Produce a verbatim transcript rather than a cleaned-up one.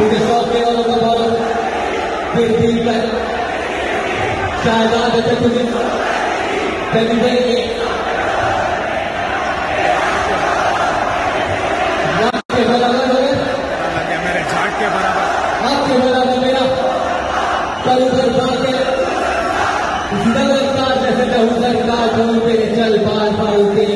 क्योंकि सौके वालों का बॉलर फिर भी शाहजाद है तुझे देंगे के बराबर हो गए मेरे झाट के बराबर आपके बराबर मेरा कल उधर जाके जैसे मैं उधर का चल पाल पाल के